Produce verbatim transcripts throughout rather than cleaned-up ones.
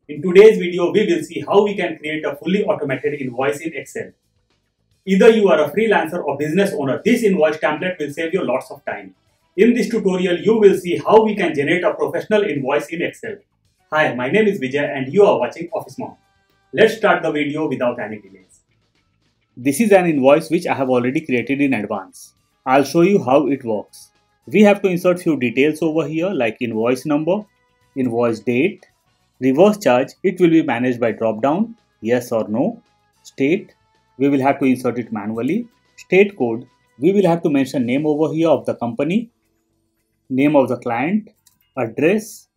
In today's video, we will see how we can create a fully automated invoice in Excel. Either you are a freelancer or business owner, this invoice template will save you lots of time. In this tutorial, you will see how we can generate a professional invoice in Excel. Hi, my name is Vijay and you are watching Office Mom. Let's start the video without any delays. This is an invoice which I have already created in advance. I'll show you how it works. We have to insert few details over here like invoice number, invoice date, reverse charge, it will be managed by drop down, yes or no, state, we will have to insert it manually, state code, we will have to mention name over here of the company, name of the client, address,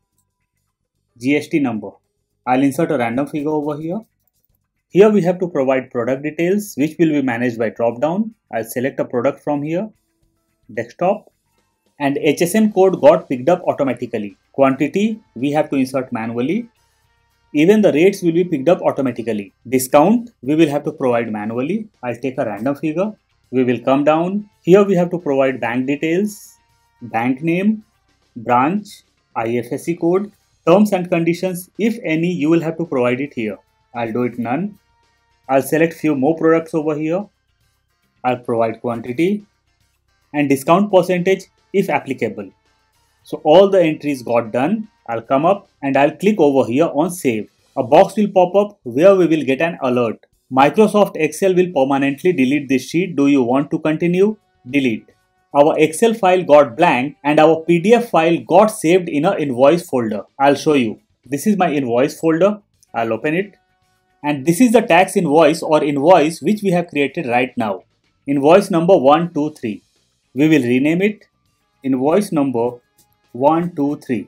G S T number. I'll insert a random figure over here. Here we have to provide product details which will be managed by drop down. I'll select a product from here, desktop, and H S N code got picked up automatically. Quantity we have to insert manually. Even the rates will be picked up automatically. Discount we will have to provide manually. I'll take a random figure. We will come down. Here we have to provide bank details, bank name, branch, I F S C code, terms and conditions. If any, you will have to provide it here. I'll do it none. I'll select few more products over here. I'll provide quantity and discount percentage if applicable. So all the entries got done. I'll come up and I'll click over here on save. A box will pop up where we will get an alert. Microsoft Excel will permanently delete this sheet. Do you want to continue? Delete. Our Excel file got blank and our P D F file got saved in a invoice folder. I'll show you. This is my invoice folder. I'll open it. And this is the tax invoice or invoice which we have created right now. Invoice number one two three. We will rename it invoice number one two three.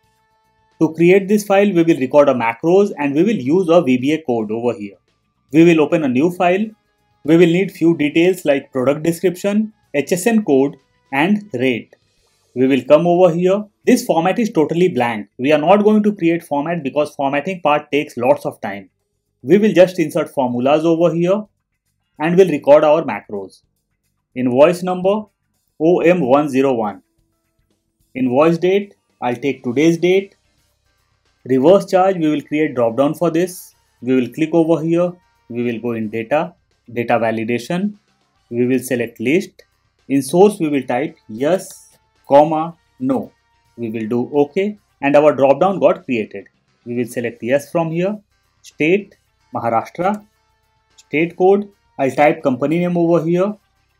To create this file, we will record a macros and we will use a V B A code over here. We will open a new file. We will need few details like product description, H S N code and rate. We will come over here. This format is totally blank. We are not going to create format because formatting part takes lots of time. We will just insert formulas over here and will record our macros. Invoice number O M one zero one. Invoice date, I'll take today's date. Reverse charge, we will create drop down for this. We will click over here. We will go in data, data validation. We will select list. In source, we will type yes, comma, no. We will do OK and our drop down got created. We will select yes from here. State, Maharashtra. State code, I'll type company name over here.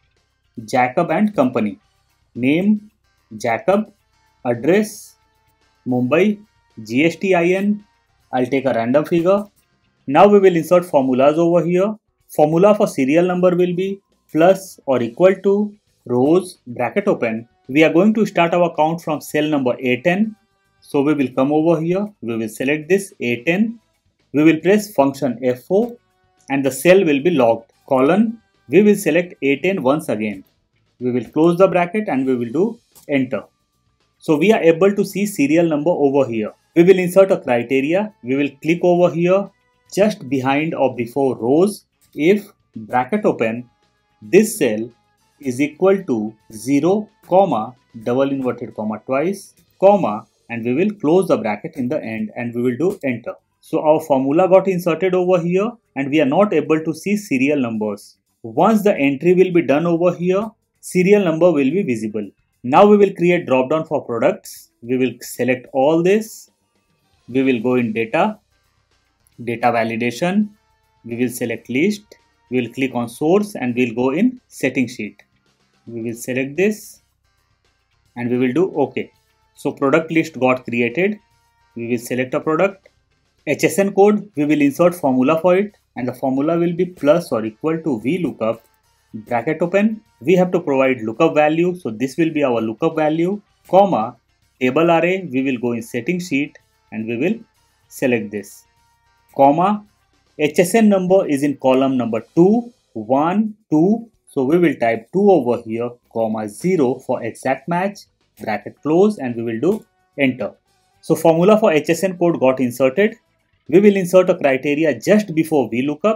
Jacob and company. Name, Jacob. Address, Mumbai. G S T I N, I'll take a random figure. Now we will insert formulas over here. Formula for serial number will be plus or equal to rows, bracket open. We are going to start our count from cell number A ten. So we will come over here. We will select this A ten. We will press function F four and the cell will be locked. Colon, we will select A ten once again. We will close the bracket and we will do enter. So we are able to see serial number over here. We will insert a criteria. We will click over here just behind or before rows. If bracket open, this cell is equal to zero, comma, double inverted comma twice, comma, and we will close the bracket in the end and we will do enter. So our formula got inserted over here and we are not able to see serial numbers. Once the entry will be done over here, serial number will be visible. Now we will create drop down for products. We will select all this. We will go in data, data validation. We will select list. We will click on source and we will go in setting sheet. We will select this and we will do OK. So product list got created. We will select a product. H S N code, we will insert formula for it and the formula will be plus or equal to VLOOKUP. Bracket open, we have to provide lookup value. So this will be our lookup value, comma, table array, we will go in setting sheet and we will select this, comma, H S N number is in column number two, one, two. So we will type two over here, comma, zero for exact match, bracket close and we will do enter. So formula for H S N code got inserted. We will insert a criteria just before VLOOKUP.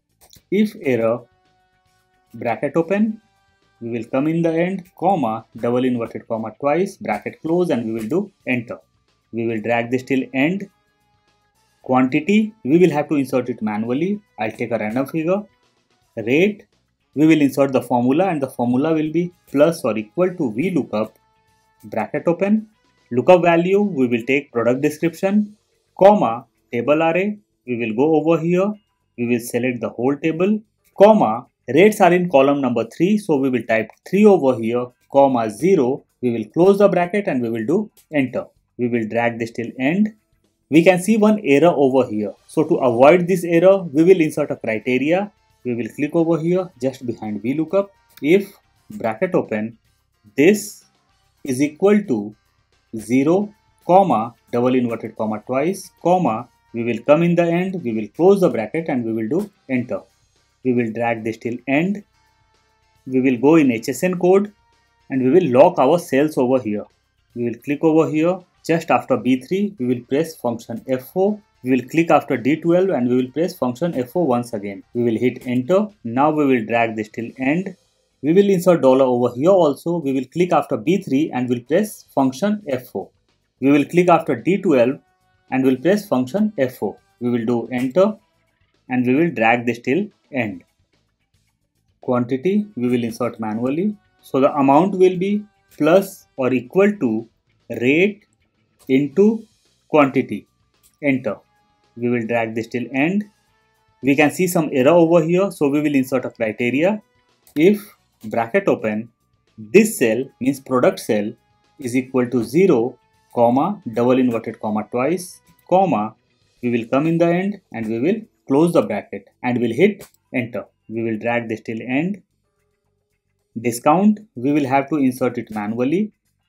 If error, bracket open, we will come in the end, comma, double inverted comma twice, bracket close and we will do enter. We will drag this till end Quantity, we will have to insert it manually. I'll take a random figure. Rate, we will insert the formula and the formula will be plus or equal to VLOOKUP, bracket open. Lookup value, we will take product description, comma, table array. We will go over here. We will select the whole table, comma, rates are in column number three. So we will type three over here, comma zero. We will close the bracket and we will do enter. We will drag this till end. We can see one error over here. So to avoid this error, we will insert a criteria. We will click over here just behind VLOOKUP. If bracket open, this is equal to zero, comma, double inverted comma twice, comma, we will come in the end, we will close the bracket and we will do enter. We will drag this till end. We will go in H S N code and we will lock our cells over here. We will click over here. Just after B three, we will press function F four. We will click after D twelve and we will press function F four once again. We will hit enter. Now we will drag this till end. We will insert dollar over here also. We will click after B three and will press function F four. We will click after D twelve and will press function F four. We will do enter and we will drag this till end. Quantity, we will insert manually. So the amount will be plus or equal to rate into quantity. Enter. We will drag this till end. We can see some error over here. So we will insert a criteria. If bracket open, this cell means product cell is equal to zero, comma, double inverted comma twice, comma, we will come in the end and we will close the bracket and will hit enter. We will drag this till end. Discount, we will have to insert it manually.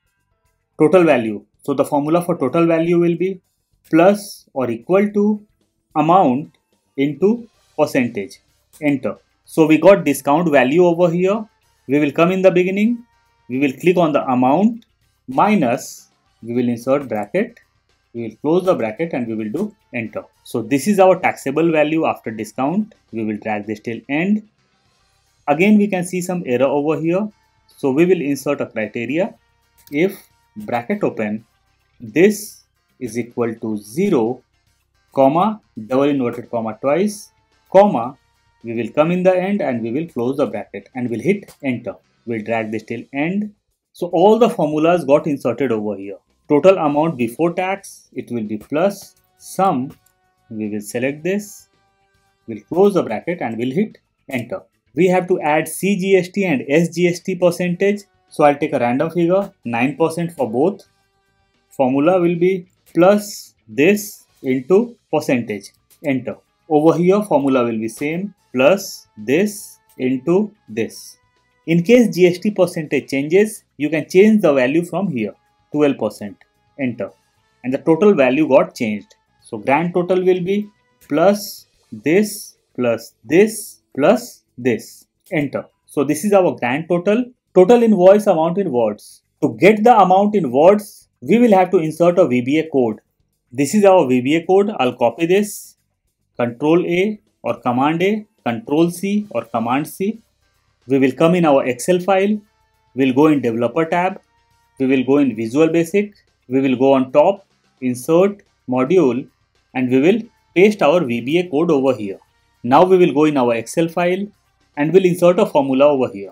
Total value, so the formula for total value will be plus or equal to amount into percentage. Enter. So we got discount value over here. We will come in the beginning. We will click on the amount minus, we will insert bracket. We will close the bracket and we will do enter. So this is our taxable value after discount. We will drag this till end. Again we can see some error over here. So we will insert a criteria. If bracket open, this is equal to zero, comma, double inverted comma twice, comma, we will come in the end and we will close the bracket and will hit enter. We'll drag this till end. So all the formulas got inserted over here. Total amount before tax, it will be plus sum. We will select this. We'll close the bracket and we'll hit enter. We have to add C G S T and S G S T percentage. So I'll take a random figure, nine percent for both. Formula will be plus this into percentage. Enter. Over here formula will be same, plus this into this. In case G S T percentage changes, you can change the value from here, twelve percent. Enter. And the total value got changed. So grand total will be plus this plus this plus this. Enter. So this is our grand total. Total invoice amount in words. To get the amount in words, we will have to insert a V B A code. This is our V B A code. I'll copy this. Control A or Command A, Control C or Command C. We will come in our Excel file. We'll go in Developer tab. We will go in Visual Basic. We will go on top, Insert, Module, and we will paste our V B A code over here. Now we will go in our Excel file and we'll insert a formula over here.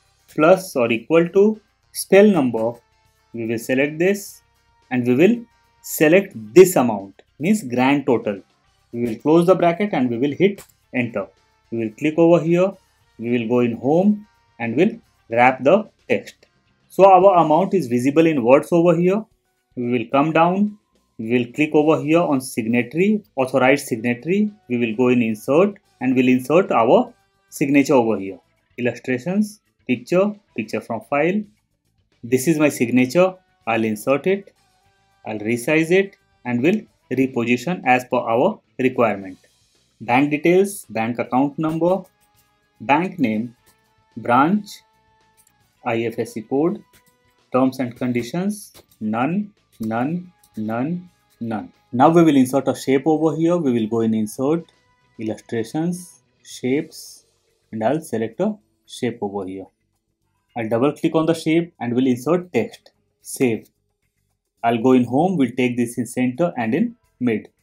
Plus or equal to spell number. We will select this and we will select this amount, means grand total. We will close the bracket and we will hit enter. We will click over here. We will go in home and will wrap the text. So our amount is visible in words over here. We will come down. We will click over here on signatory, authorized signatory. We will go in insert and we'll insert our signature over here. Illustrations, picture, picture from file. This is my signature. I'll insert it. I'll resize it and will reposition as per our requirement. Bank details, bank account number, bank name, branch, I F S C code, terms and conditions, none, none, none, none. Now we will insert a shape over here. We will go in insert, illustrations, shapes, and I'll select a shape over here. I'll double click on the shape and will insert text, save. I'll go in home, we'll take this in center and in mid.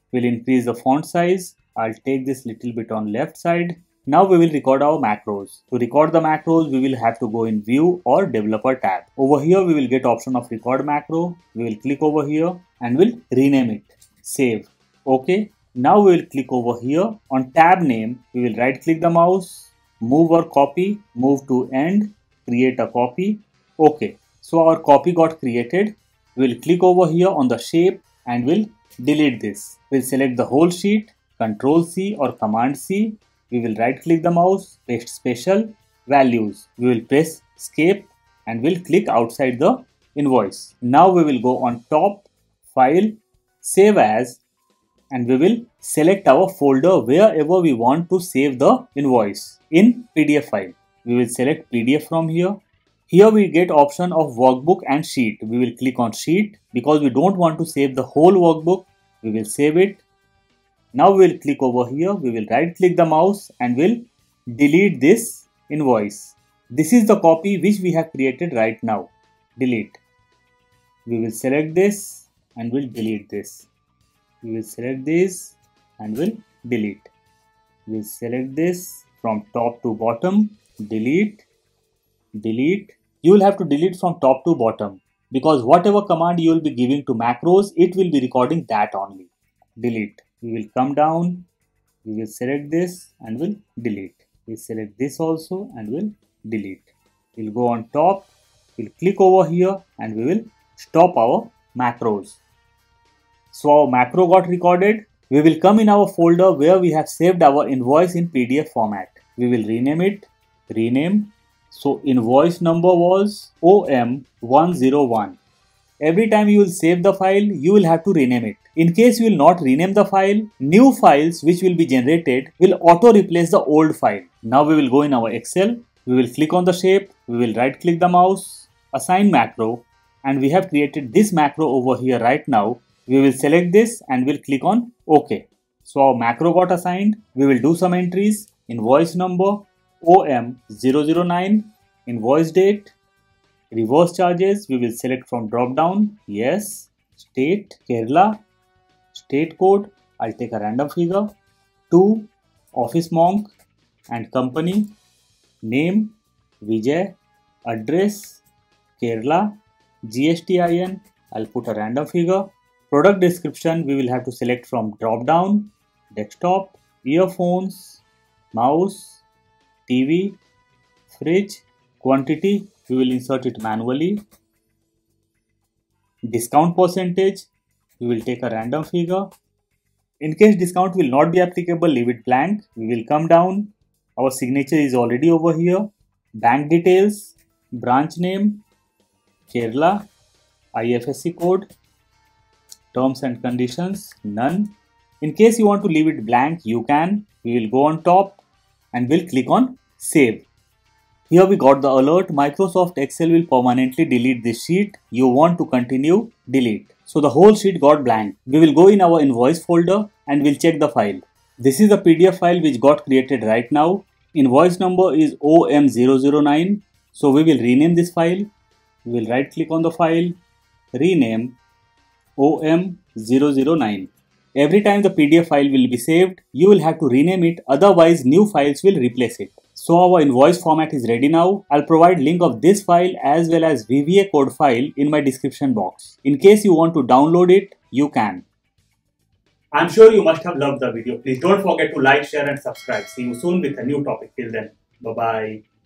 We'll increase the font size. I'll take this little bit on left side. Now we will record our macros. To record the macros, we will have to go in View or Developer tab. Over here, we will get option of Record Macro. We will click over here and we'll rename it. Save. Okay. Now we will click over here. On tab name, we will right click the mouse, move or copy, move to end, create a copy. Okay. So our copy got created. We will click over here on the shape and we'll delete this. We'll select the whole sheet, Control C or Command C. We will right click the mouse, paste special, values. We will press escape and we'll click outside the invoice. Now we will go on top, file, save as, and we will select our folder wherever we want to save the invoice in P D F file. We will select P D F from here. Here we get option of workbook and sheet. We will click on sheet because we don't want to save the whole workbook. We will save it. Now we will click over here. We will right click the mouse and we'll delete this invoice. This is the copy which we have created right now. Delete. We will select this and we'll delete this. We will select this and we'll delete. We'll select this from top to bottom. Delete. Delete. You will have to delete from top to bottom because whatever command you will be giving to macros, it will be recording that only. Delete. We will come down. We will select this and we'll delete. We'll select this also and we'll delete. We'll go on top. We'll click over here and we will stop our macros. So our macro got recorded. We will come in our folder where we have saved our invoice in P D F format. We will rename it. Rename. So invoice number was O M one zero one. Every time you will save the file, you will have to rename it. In case you will not rename the file, new files which will be generated will auto replace the old file. Now we will go in our Excel. We will click on the shape. We will right click the mouse, assign macro, and we have created this macro over here right now. We will select this and we'll click on OK. So our macro got assigned. We will do some entries. Invoice number O M zero zero nine, invoice date, reverse charges. We will select from drop down. Yes. State Kerala. State code. I'll take a random figure. two. Office monk and company. Name Vijay. Address Kerala. G S T I N. I'll put a random figure. Product description. We will have to select from drop down. Desktop. Earphones. Mouse. T V. Fridge. Quantity. We will insert it manually. Discount percentage. We will take a random figure. In case discount will not be applicable, leave it blank. We will come down. Our signature is already over here. Bank details. Branch name. Kerala. I F S C code. Terms and conditions. None. In case you want to leave it blank, you can. We will go on top and we'll click on save. Here we got the alert. Microsoft Excel will permanently delete this sheet. You want to continue, delete. So the whole sheet got blank. We will go in our invoice folder and we'll check the file. This is the P D F file which got created right now. Invoice number is O M zero zero nine. So we will rename this file. We will right click on the file, rename O M zero zero nine. Every time the P D F file will be saved, you will have to rename it, otherwise new files will replace it. So our invoice format is ready now. I'll provide link of this file as well as V B A Code file in my description box. In case you want to download it, you can. I'm sure you must have loved the video. Please don't forget to like, share and subscribe. See you soon with a new topic. Till then, bye-bye.